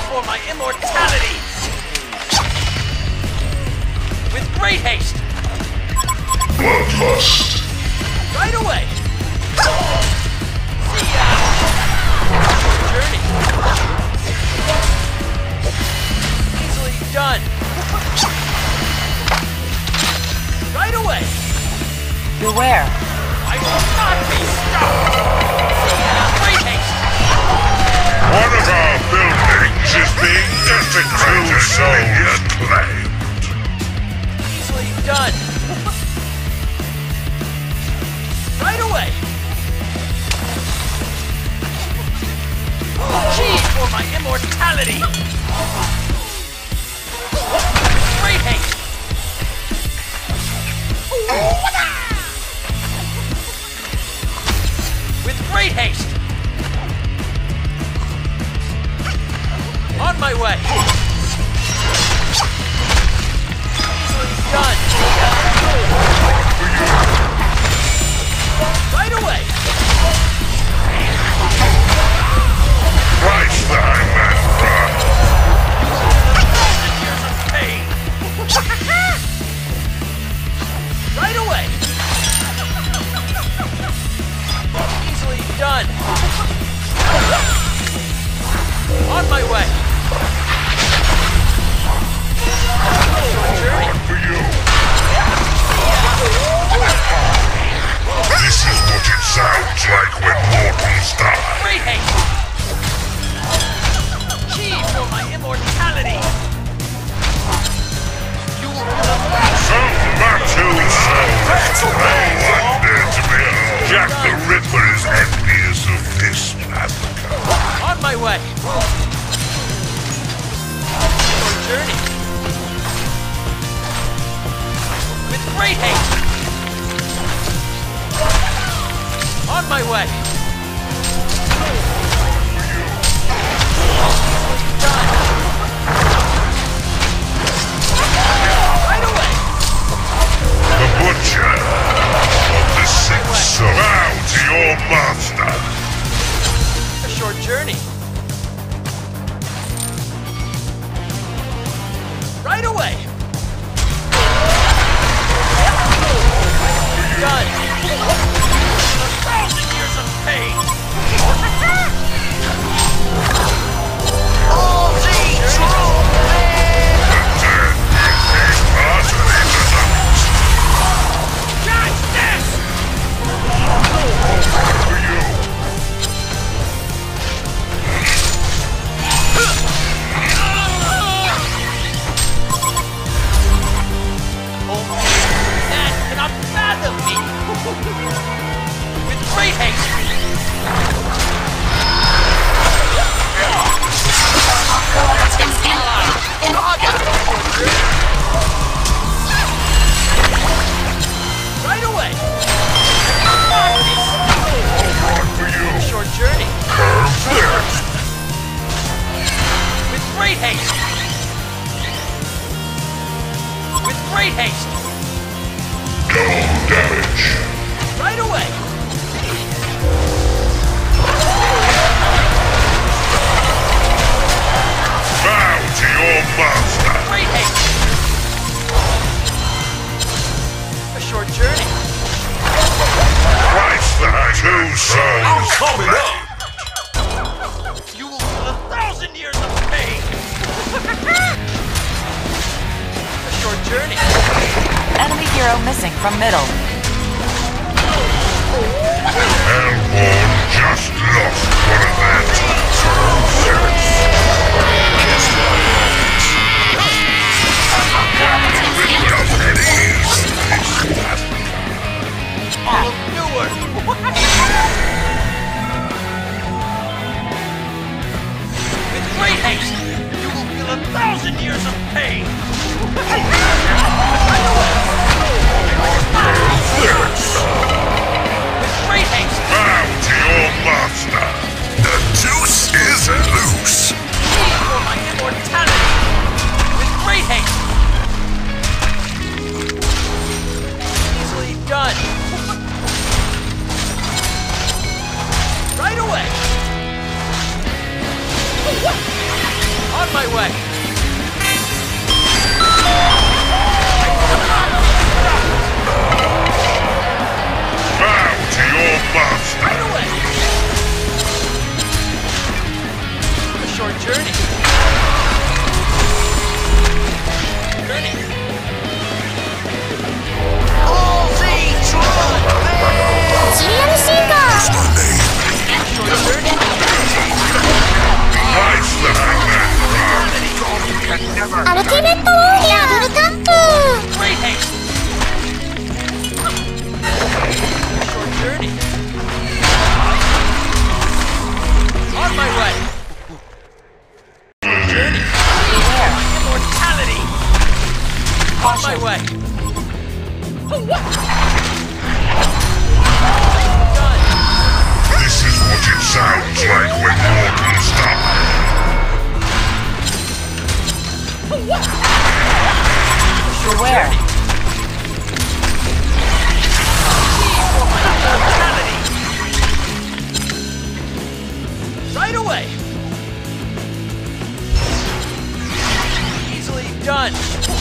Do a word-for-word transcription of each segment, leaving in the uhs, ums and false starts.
for my immortality! With great haste! Bloodlust. Right away! See ya! Journey! Easily done! Right away! Beware. I will not be stopped! See ya! Great haste! One of our buildings is being desecrated, Dominion claimed. Easily done! Right away! Cheese for my immortality! Great haste! With great haste! On my way! Easily done! Right away! Christ, the hangman cries. Thousand years of pain! Right away! Easily done! On my way! Journey! For you. This is what it sounds like when mortals die. Great haste! Chi for my immortality! You will feel a So much who knows. No one dared to be. Jack the Ripper is envious of this Africa. on my way! Your journey! With great haste! On my way! Done! Right away! The butcher of the six soul. Bow to your master. A short journey. Right away! Done! A thousand years of pain! All these true men! Catch this! For you. That cannot fathom me! With great haste! Right away! One for you. Short journey. Perfect. With great haste! With great haste! No damage. Right away! Bow to your master. Great haste! A short journey. Christ, the two souls. Coming up! You will feel a thousand years of pain! A short journey. Enemy hero missing from middle. Hellborn just lost one of their turns. Kiss my hands. All of Newark! With great haste, you will feel a thousand years of pain! With great haste, Bow to your master. The deuce is loose. plead for my immortality! With great haste! way. Bow to your master. Right away. A short journey. Journey. Serial Seeker! Short journey. Nice living that crowd. Ultimate Warrior! Double Tap! Great haste. Short journey. On my way. Journey. Beware. Immortality. On my Caution. way. This is what it sounds like when mortals die. Beware. Right away. Easily done.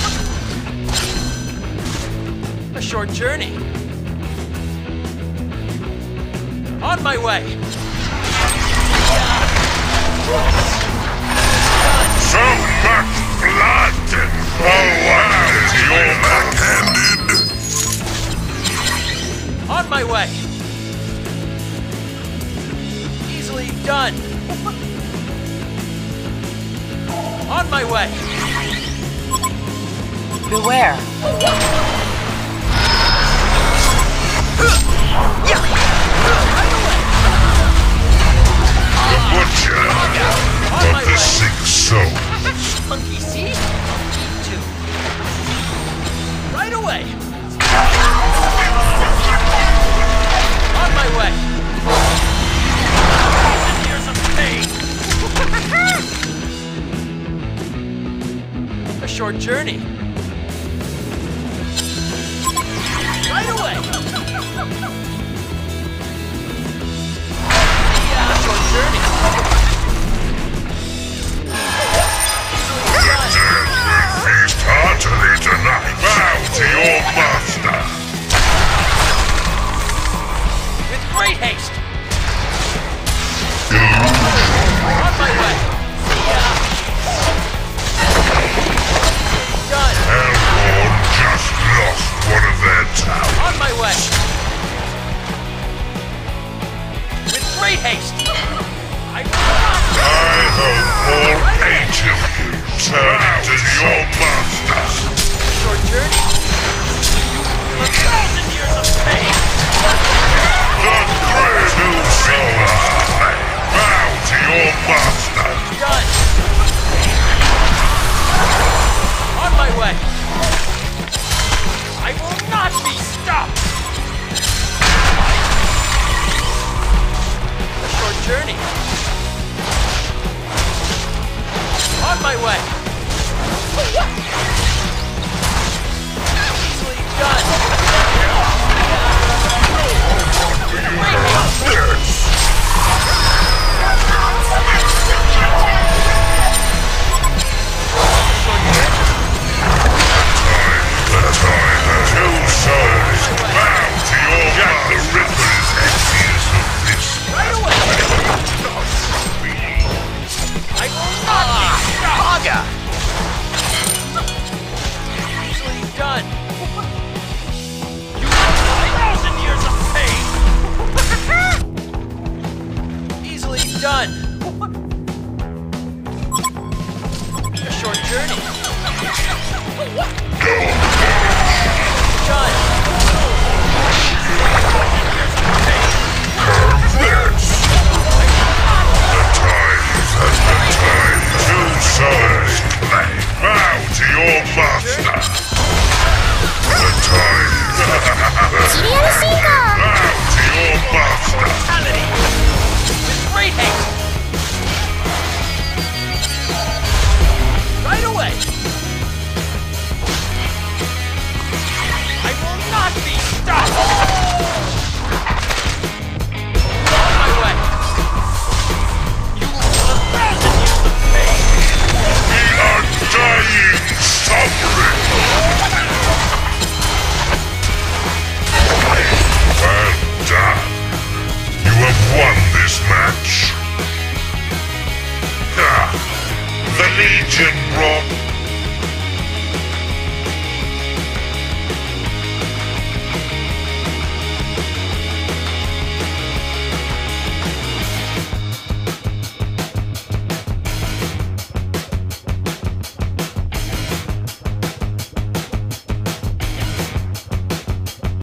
A short journey. On my way. So much blood! Oh wow, you're backhanded! On my way. Easily done. On my way. Beware. The butcher On my of the way. sick soul. Monkey see? Eat two. Right away. On my way. Thousand years of pain. A short journey. Right away. Yeah, short journey. Feast heartily tonight. Bow to your master. With great haste. On my way. Yeah. Done. Hellborn just lost one of their towers. On my way. With great haste. I will not. I hope all eight of you turn into your masters. Short journey. A thousand years of pain. The great two souls to play. Bow to your master. Done. On my way. I will not be stopped. A short journey. On my way. Easily done. Great haste. Legion brought